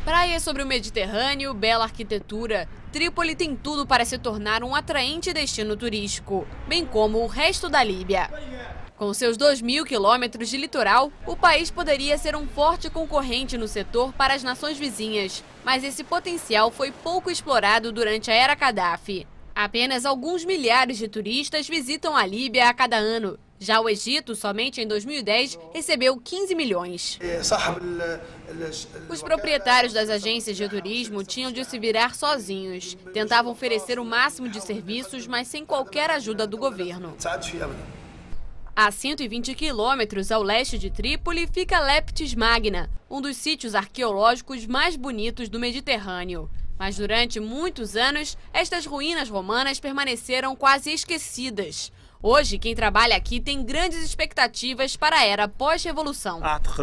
Praia sobre o Mediterrâneo, bela arquitetura, Trípoli tem tudo para se tornar um atraente destino turístico, bem como o resto da Líbia. Com seus 2.000 quilômetros de litoral, o país poderia ser um forte concorrente no setor para as nações vizinhas, mas esse potencial foi pouco explorado durante a era Gaddafi. Apenas alguns milhares de turistas visitam a Líbia a cada ano. Já o Egito, somente em 2010, recebeu 15 milhões. Os proprietários das agências de turismo tinham de se virar sozinhos. Tentavam oferecer o máximo de serviços, mas sem qualquer ajuda do governo. A 120 quilômetros ao leste de Trípoli fica Leptis Magna, um dos sítios arqueológicos mais bonitos do Mediterrâneo. Mas durante muitos anos, estas ruínas romanas permaneceram quase esquecidas. Hoje, quem trabalha aqui tem grandes expectativas para a era pós-revolução.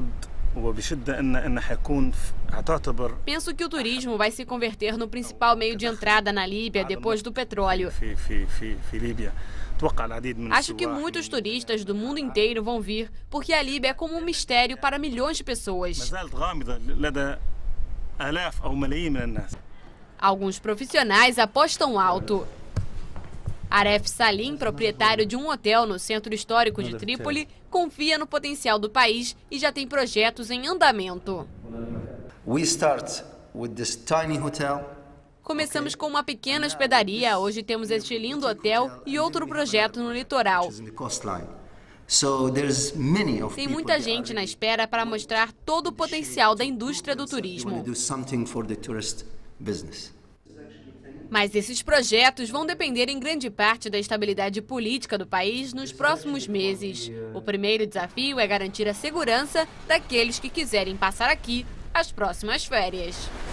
Penso que o turismo vai se converter no principal meio de entrada na Líbia depois do petróleo. Acho que muitos turistas do mundo inteiro vão vir, porque a Líbia é como um mistério para milhões de pessoas. Alguns profissionais apostam alto. Aref Salim, proprietário de um hotel no centro histórico de Trípoli, confia no potencial do país e já tem projetos em andamento. Começamos com uma pequena hospedaria, hoje temos este lindo hotel e outro projeto no litoral. Tem muita gente na espera para mostrar todo o potencial da indústria do turismo. Mas esses projetos vão depender em grande parte da estabilidade política do país nos próximos meses. O primeiro desafio é garantir a segurança daqueles que quiserem passar aqui as próximas férias.